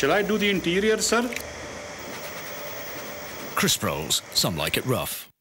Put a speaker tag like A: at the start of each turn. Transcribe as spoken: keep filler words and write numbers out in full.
A: Shall I do the interior, sir?
B: Krisprolls, some like it rough.